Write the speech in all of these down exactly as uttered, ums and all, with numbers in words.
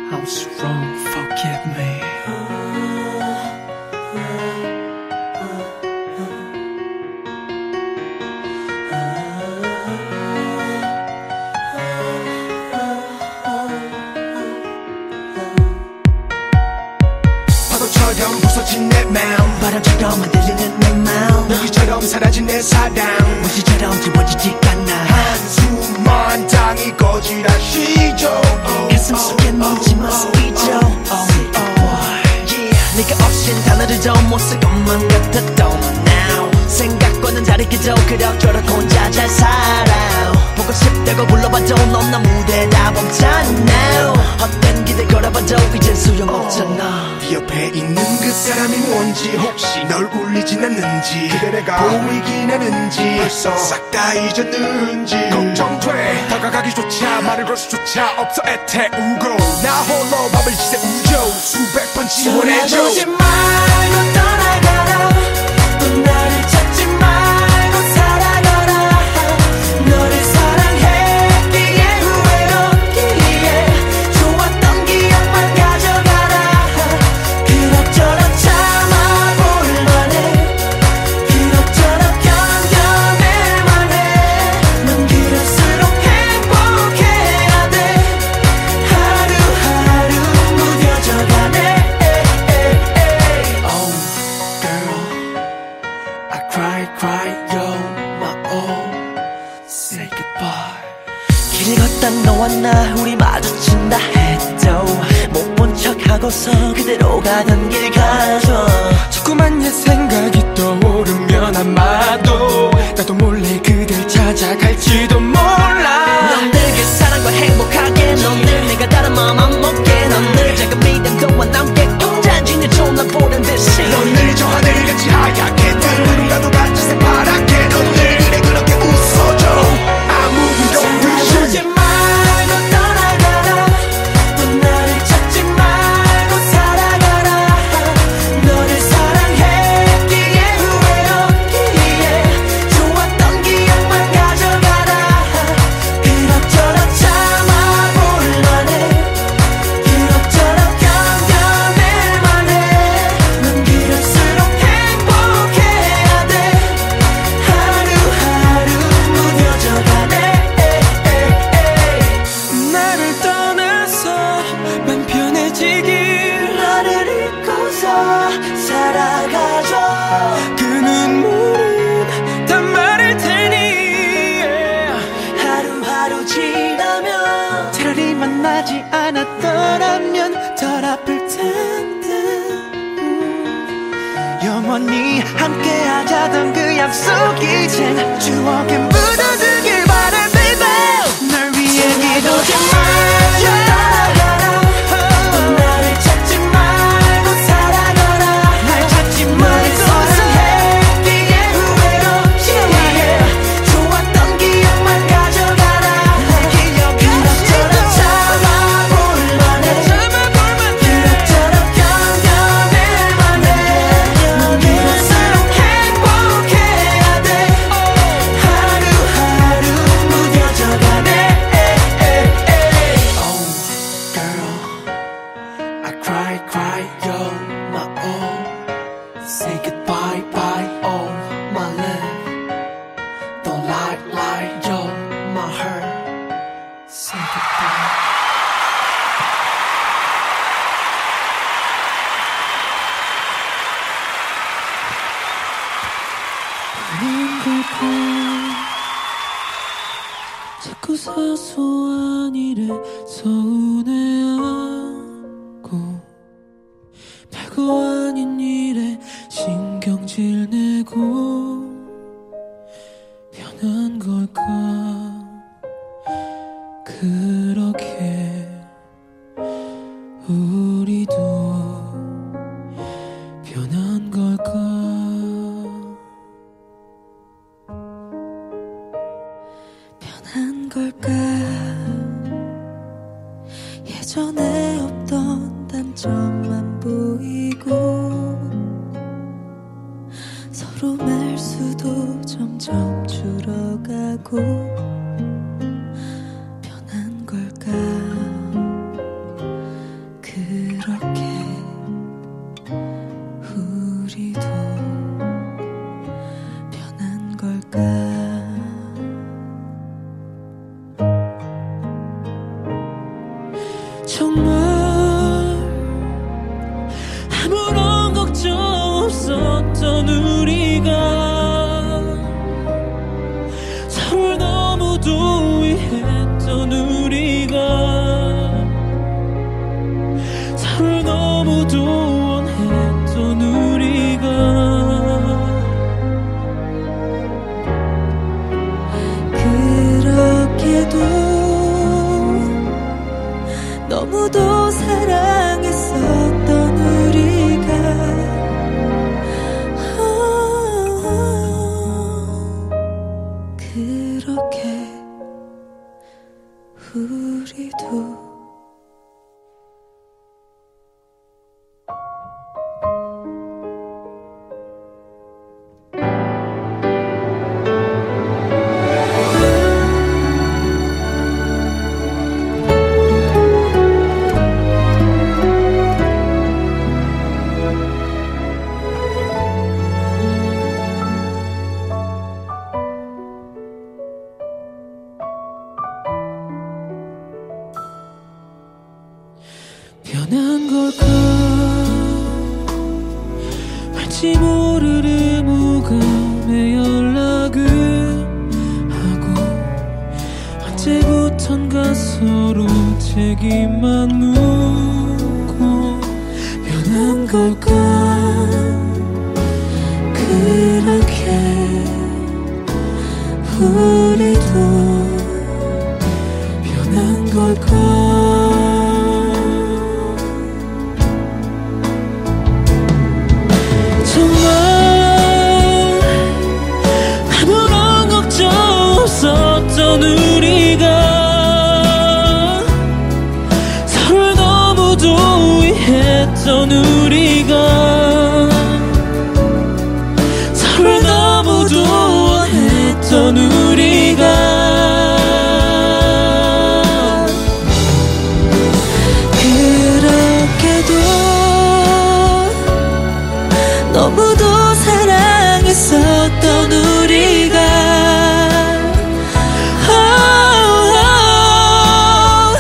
I was wrong, forgive me. 파도처럼 부서진 내 마음, 바람처럼 흔들리는 내 마음, 여기처럼 사라진 내 사랑, 무시처럼 지워지지 않아. 한숨만 당이 거지라 쉬죠. 가슴 속에 멈춘 모습이죠. 네가 없인 단어를 더 못 쓸 것만 같았던 now. 생각과는 다르게도 그럭저럭 혼자 잘 살아. 보고 싶다고 불러봐도 넌 나 무대다 멈췄나. 헛된 기대 걸어봐도 이젠 소용없잖아. 네 옆에 있는 그 사람이 뭔지, 혹시 널 울리진 않는지, 그대 내가 보이긴 하는지, 벌써 싹 다 잊었는지 걱정돼. 다가가기조차 말을 걸 수조차 없어 애태우고, 나 홀로 밤을 지새 우죠. 수백 번 지원해줘. 돌아보지 말고 떠나가라. 또 나를 찾지 말고 살아가라. 너를 사랑했기에 후회롭기에 좋았던 기억만 가져가라. 그럭저럭 참아볼 만해. 그럭저럭 견뎌낼 만해. 넌 그럴수록 행복해야 돼. 하루하루 무뎌져가네. Oh girl, I cry, cry, you're my all. Say goodbye. 길 걷다 너와 나 우리 마주친다 해도 못 본 척하고서 그대로 가던 길 가줘. 자꾸만 옛 생각이 떠오르면 아마도 나도 몰래 그댈 찾아갈지도 몰라. 넌 늘 그 사랑과 행복하게, 넌 늘 내가 다른 마음 안 먹게, 넌 늘 작은 믿음도와 남게 혼자 지내 존나 보는 듯이. 넌 늘 저 하늘같이 하얗게, 누군가도 같이 새파랗게, 넌 늘 그래 그렇게 웃어줘. 아무 일 없듯이. 돌아보지 말고 떠나가라. 또 나를 찾지 말고 살아가라. 너를 사랑했기에 후회롭기에 좋았던 기억만 가져가라. 그럭저럭 참아볼 만해. 그럭저럭 견뎌낼 만해. 넌 그럴수록 행복해야 돼. 하루하루 무뎌져가네. 나를 떠나서 맘 편해지길, 너를 잊고서 살아가줘. 그 눈물은 다 마를 테니. 하루하루 지나면 차라리 만나지 않았더라면 덜 아플 텐데. 음, 영원히 함께하자던 그 약속 이젠 추억에 묻어두길 바래 baby. 널 위해 기도지 말고 떠나가라. 또 나를 찾지 말고 살아가라. 날 찾지 말고 사랑했기에 후회롭기에 좋았던 기억만 가져가라. 그럭저럭 참아볼 만해. 그럭저럭 견뎌낼 만해. 넌 그럴수록 행복해야 돼. 하루하루 무뎌져가네. Oh girl, I cry, cry, you're my all. Say goodbye, bye, oh my love. Don't lie, lie, you're my heart. Say goodbye. 아닌 걸까? 자꾸 사소한 일에 서운해하고 별거 아닌 일에 신경질 내고 변한 걸까? 그렇게 우리도 변한 걸까? 변한 걸까? 예전에 없던 단점만 보이고 서로 말수도 점점 줄어가고 변한 걸까? 서로를 너무도 원했던 우리가 그렇게도 너무도 사랑했었던 우리가 그렇게 우리도 변한 걸까 왠지 모를 의무감에 연락을 하고 언제부턴가 서로 책임만 묻고 변한 걸까 그렇게 우리도 변한 걸까 정말 아무런 걱정 없었던 우리가 서로를 너무도 위했던 우리가 서로를 너무도 원했던 우리가 너무도 사랑했었던 우리가 oh, oh,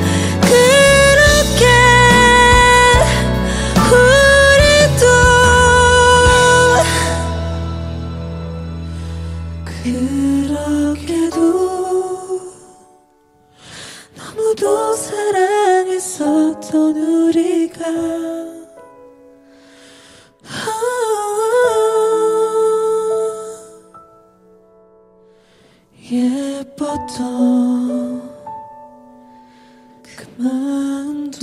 그렇게 우리도 그렇게도 너무도 사랑했었던 우리가 예뻤던 그 마음도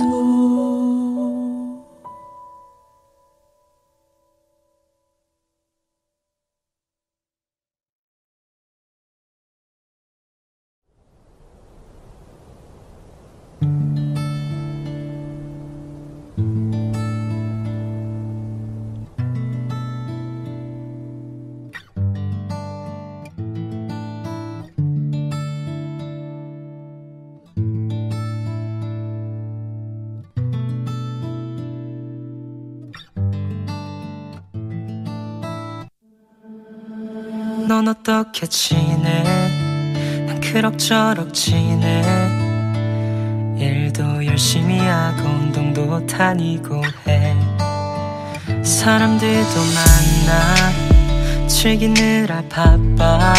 넌 어떻게 지내? 난 그럭저럭 지내. 일도 열심히 하고 운동도 다니고 해. 사람들도 만나 즐기느라 바빠.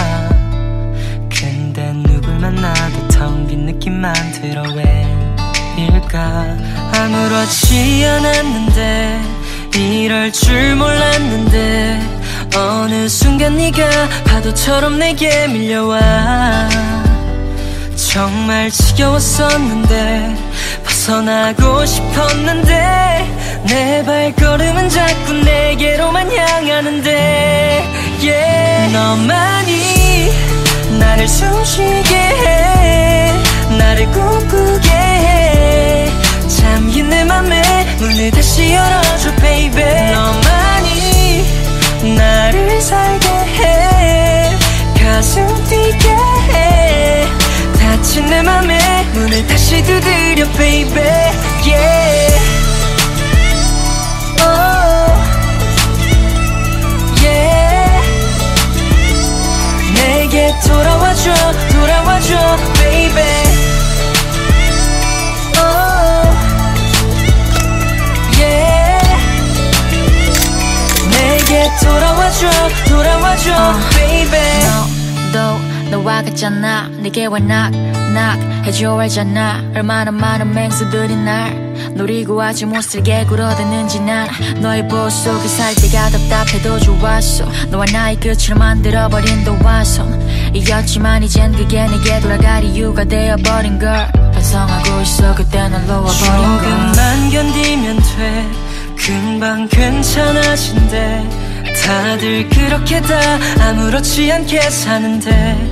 근데 누굴 만나도 텅 빈 느낌만 들어. 왜일까? 아무렇지 않았는데 이럴 줄 몰랐는데 어느 순간 네가 파도처럼 내게 밀려와. 정말 지겨웠었는데 벗어나고 싶었는데 내 발걸음은 자꾸 내게로만 향하는데 yeah. 너만이 나를 숨쉬게 해. 나를 꿈꾸게 해. 잠긴 내 맘에 문을 다시 열어줘 baby. 너만이 나를 살게 해. 가슴 뛰게 해. 닫힌 내 맘에 문을 다시 두드려 baby yeah. Oh yeah. 내게 돌아와줘 돌아와줘 baby Oh yeah. 내게 돌아와줘 돌아와줘 uh, baby 너도 너와 같잖아. 내게 왜 knock knock 해줘 알잖아. 얼마나 많은 맹수들이 날 노리고 아주 못쓸게 굴어댔는지 난 너의 보호 속에 살 때가 답답해도 좋았어. 너와 나의 끝을 만들어버린 도화선 이었지만 이젠 그게 내게 돌아갈 이유가 되어버린 걸 반성하고 있어. 그때 날 놓아버린 걸. 조금만 견디면 돼. 금방 괜찮아진대. 다들 그렇게 다 아무렇지 않게 사는데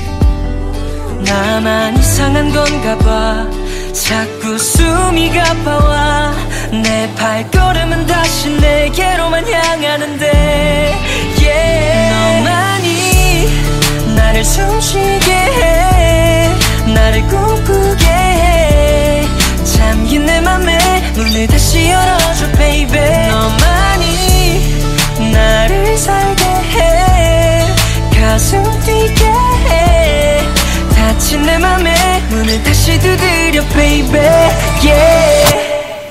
나만 이상한 건가 봐. 자꾸 숨이 가빠와. 내 발걸음은 다시 내게로만 향하는데 yeah. 너만이 나를 숨쉬게 해. 나를 꿈꾸게 해. 잠긴 내 맘에 문을 다시 열어줘 baby. 너만이 나를 살게 해. 가슴 뛰게 해. 닫힌 내 맘에 문을 다시 두드려 baby yeah.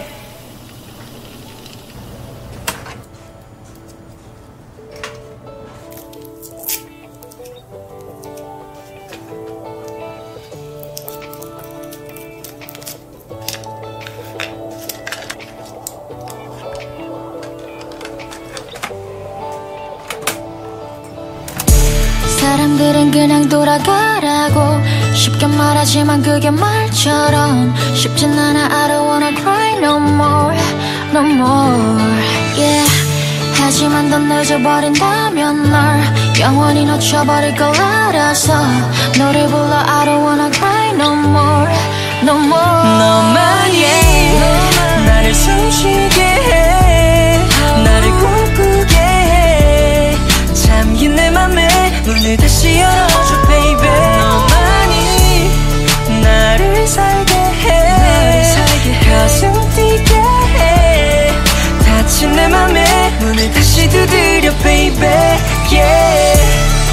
사람들은 그냥 돌아가라고 쉽게 말하지만 그게 말처럼 쉽진 않아. I don't wanna cry no more, no more yeah. 하지만 더 늦어버린다면 널 영원히 놓쳐버릴 걸 알아서 노래 불러 I don't wanna cry no more, no more. 너만이 yeah. 나를 숨쉬게 해. 나를 꿈꾸게 해. 잠긴 내 맘에 문을 다시 열어줘 baby. 너만이 나를 살게 해. 가슴 뛰게 해. 닫힌 내 맘에 문을 다시 두드려 baby yeah.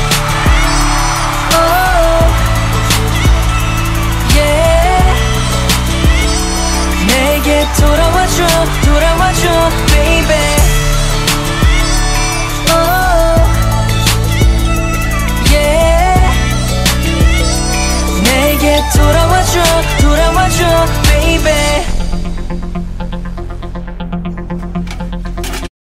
oh. yeah. 내게 돌아와줘 돌아와줘 baby.